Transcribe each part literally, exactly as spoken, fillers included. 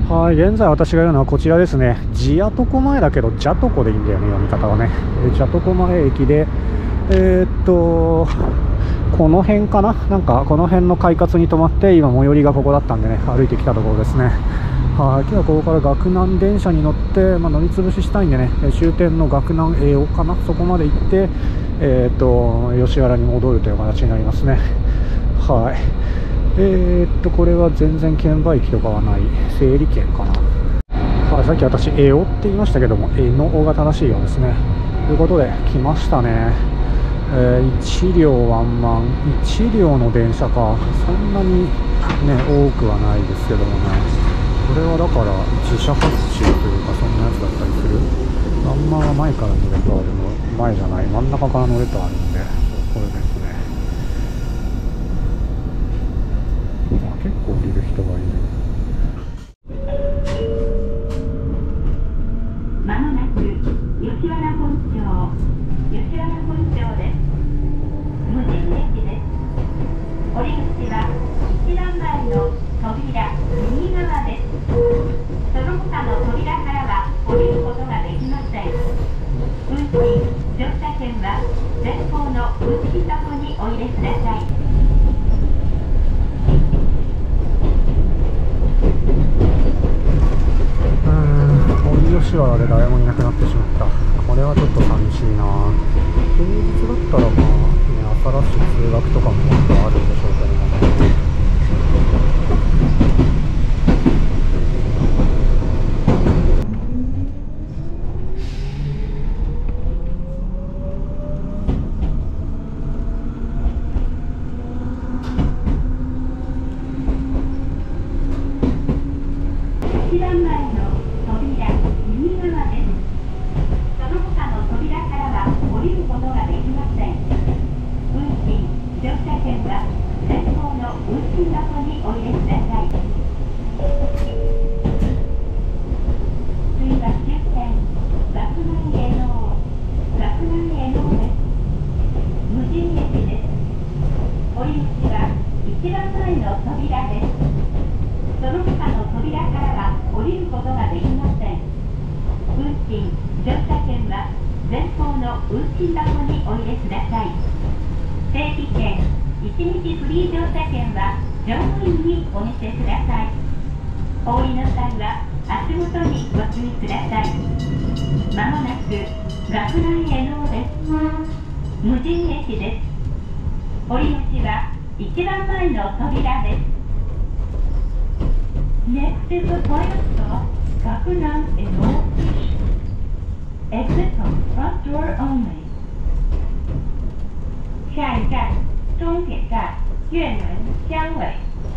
はい、現在私がいるのはこちらですね。ジアトコ前だけど、ジャトコでいいんだよね、読み方はね。えジャトコ前駅で、えー、っと、この辺かな、なんかこの辺の快活に止まって、今、最寄りがここだったんでね、歩いてきたところですね。はい、今日はここから岳南電車に乗って、まあ、乗り潰ししたいんでね、終点の岳南栄尾かな、そこまで行って、えー、っと吉原に戻るという形になりますね。はい、えー、っとこれは全然券売機とかはない整理券かな。はい、さっき私栄尾って言いましたけども、えのおが正しいようですね。ということで来ましたね。えー、いち両ワンマン、いち両の電車か。そんなにね多くはないですけどもね。これはだから自社発注というか、そんなやつだったりする。ワンマンは前から乗れとあるの、前じゃない、真ん中から乗れとあるんで、これですね。あ、結構降りる人がいる。 まもなく吉原本町、吉原本町です。無人駅です。降り口は一番前の扉右側です。その他の扉からは降りることができません。運賃、乗車券は前方の運賃箱にお入れください。 うーん、堀吉原で誰もいなくなってしまった。これはちょっと寂しいな。平日だったらまあね、朝ラッシュ通学とかももっとあるんでしょうけどもね。 一番前の扉右側です。その他の扉からは降りることができません。運賃、乗車券は前方の運賃箱にお入れください。次は終点岳南栄能、岳南栄能です。無人駅です。降り口は一番前の扉です。その他の扉からは降りることができません。運賃、乗車券は前方の運賃箱にお入れください。整理券、いちにちフリー乗車券は乗務員にお見せください。お降りの際は足元にご注意ください。まもなく岳南栄能です。無人駅です。降り口は一番前の扉です。Next is the final stop, Gakounan Eno Station. Exit from front door only. 下一站，终点站，越南江尾。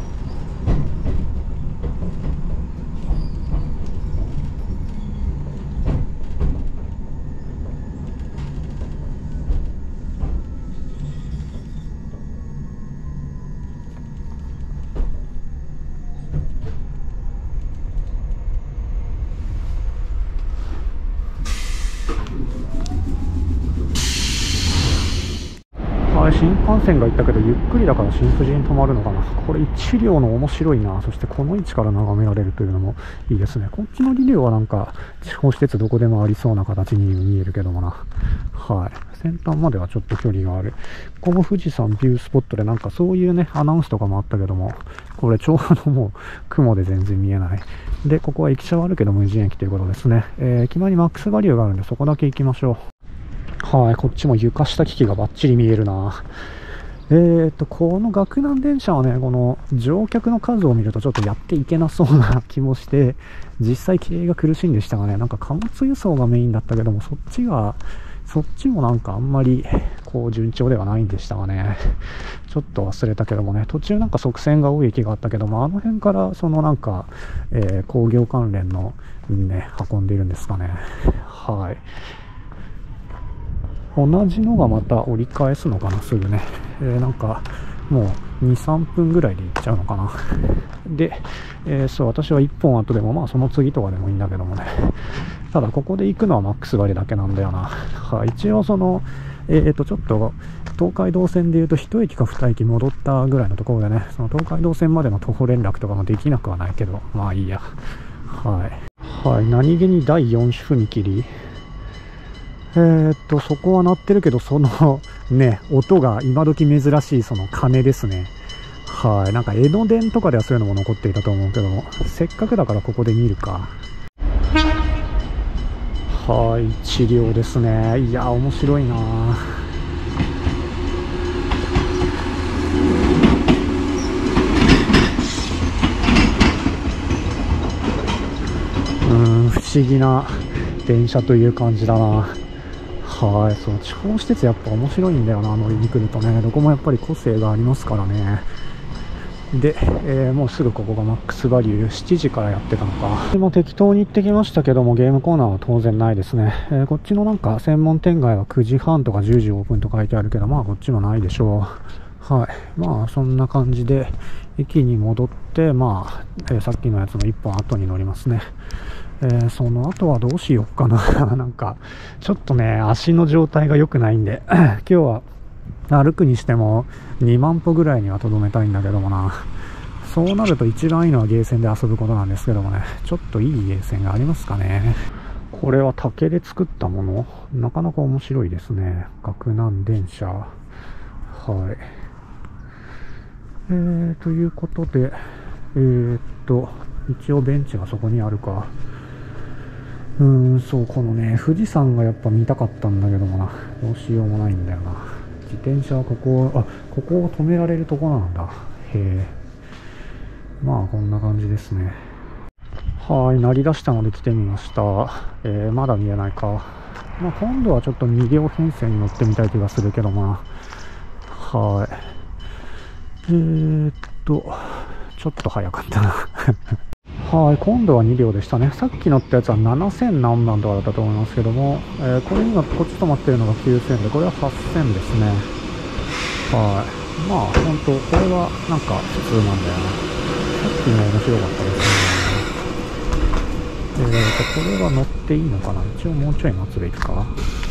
新幹線が行ったけどゆっくりだから新富士に止まるのかな。これいち両の面白いな。そしてこの位置から眺められるというのもいいですね。こっちのに両はなんか地方施設どこでもありそうな形に見えるけどもな。はい、先端まではちょっと距離がある。ここも富士山ビュースポットでなんかそういうねアナウンスとかもあったけども、これちょうどもう雲で全然見えない。でここは駅舎はあるけど無人駅ということですね。えー、駅前にマックスバリューがあるんでそこだけ行きましょう。はい、こっちも床下機器がバッチリ見えるな。えーと、この岳南電車はね、この乗客の数を見るとちょっとやっていけなそうな気もして、実際経営が苦しいんでしたがね、なんか貨物輸送がメインだったけども、そっちが、そっちもなんかあんまり、こう順調ではないんでしたがね、ちょっと忘れたけどもね、途中なんか側線が多い駅があったけども、あの辺からそのなんか、えー、工業関連のね、運んでいるんですかね。はい。同じのがまた折り返すのかな、すぐね。えー、なんか、もうに、さんぷんぐらいで行っちゃうのかな。で、えー、そう、私はいっぽん後でも、まあその次とかでもいいんだけどもね。ただ、ここで行くのはマックス割だけなんだよな。はい、一応その、えーと、ちょっと、東海道線でいうといち駅かに駅戻ったぐらいのところでね、その東海道線までの徒歩連絡とかもできなくはないけど、まあいいや。 はい。はい。何気にだいよん種踏切。えーっと、そこは鳴ってるけど、そのね、音が今時珍しいその鐘ですね。はい。なんか江ノ電とかではそういうのも残っていたと思うけども、せっかくだからここで見るか。はい。治療ですね。いや、面白いな。うーん、不思議な電車という感じだな。はい、そう、地方施設やっぱ面白いんだよな、乗りに来るとね。どこもやっぱり個性がありますからね。で、えー、もうすぐここがマックスバリュー、しちじからやってたのか。でも適当に行ってきましたけども、ゲームコーナーは当然ないですね。えー、こっちのなんか専門店街はくじはんとかじゅうじオープンと書いてあるけど、まあこっちもないでしょう。はい。まあそんな感じで、駅に戻って、まあ、えー、さっきのやつのいっぽん後に乗りますね。えー、その後はどうしようかな。なんか、ちょっとね、足の状態が良くないんで、今日は歩くにしてもにまん歩ぐらいにはとどめたいんだけどもな。そうなると一番いいのはゲーセンで遊ぶことなんですけどもね、ちょっといいゲーセンがありますかね。これは竹で作ったもの、なかなか面白いですね。岳南電車。はい。えー、ということで、えー、っと、一応ベンチがそこにあるか。うーん、そう、このね、富士山がやっぱ見たかったんだけどもな。どうしようもないんだよな。自転車はここ、あ、ここを止められるとこなんだ。へえ。まあ、こんな感じですね。はい、鳴り出したので来てみました。えー、まだ見えないか。まあ、今度はちょっとに両編成に乗ってみたい気がするけど、まあ。はい。えーっと、ちょっと早かったな。はい、今度はに両でしたね。さっき乗ったやつはななせん何番とかだったと思いますけども、えー、これ今こっち止まってるのがきゅうせんで、これははっせんですね。はい。まあ、本当これはなんか普通なんだよね。さっきも面白かったですね。えーと、これは乗っていいのかな。一応もうちょい待つべきか。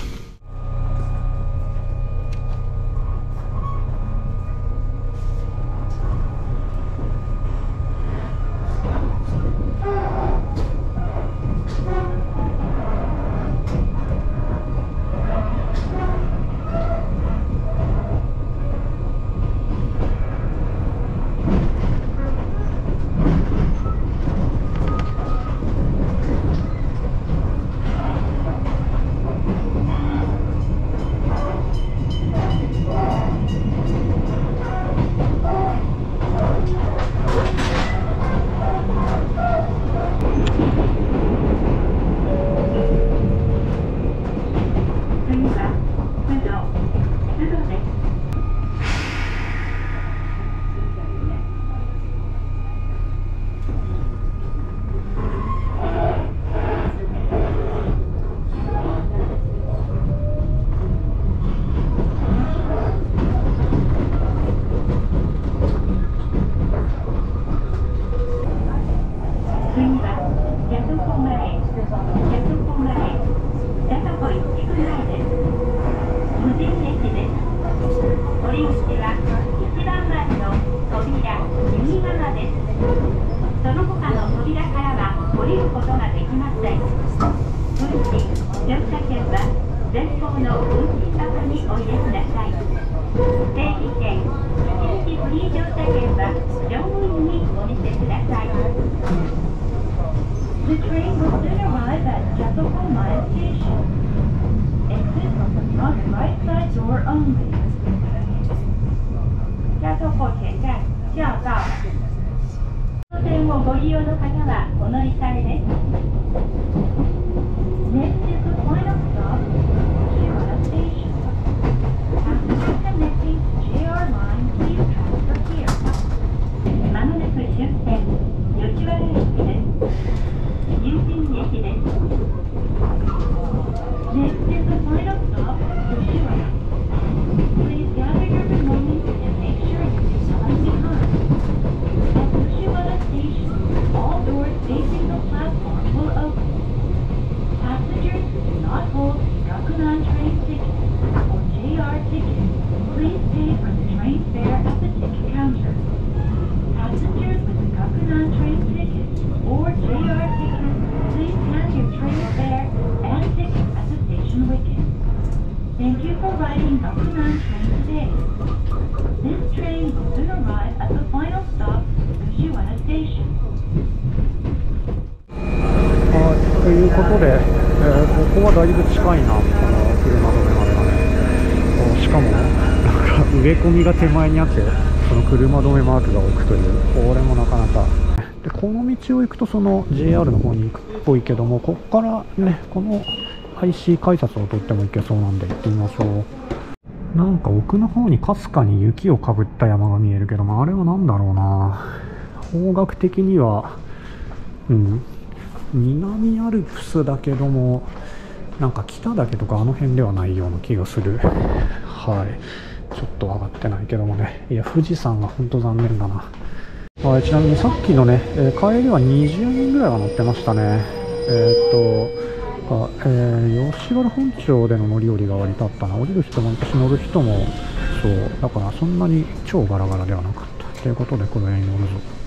The train will soon arrive at Jacopo Station. Exit from the front right side door only. 加速後前站驾到。当線をご利用の方はお乗り換えです。Next is the final stop, Shibuya Station. Passengers connecting to J R Line, please transfer here. まもなく終点、吉原駅です。有人駅です。Next is the final stop, Yoshiwara. Please gather your belongings and make sure you leave nothing behind. At Yoshiwara Station, all doors facing the platform will open. Passengers who do not hold a Gakunan train ticket or J R ticket, please pay for the train fare at the ticket counter. Passengers with a Gakunan train ticket or J R ticket main Bakunan train today. This train will soon arrive at the final stop, Fujiwara Station. はい、ということで、えーここはだいぶ近いな、この車止めまでがね。しかも、なんか植え込みが手前にあって、その車止めマークが置くという、これもなかなか。で、この道を行くと、その ジェイアール の方に行くっぽいけども、ここからね、この アイシー 改札を取っても行けそうなんで行ってみましょう。なんか奥の方にかすかに雪をかぶった山が見えるけども、あれは何だろうな。方角的には、うん。南アルプスだけども、なんか北岳とかあの辺ではないような気がする。はい。ちょっと上がってないけどもね。いや、富士山が本当残念だな。はい、ちなみにさっきのね、えー、帰りはにじゅうにんぐらいは乗ってましたね。えー、っと、あえー、吉原本町での乗り降りが割とあったな。降りる人も私乗る人も、そう、だからそんなに超ガラガラではなかった。ということで、これに乗るぞ。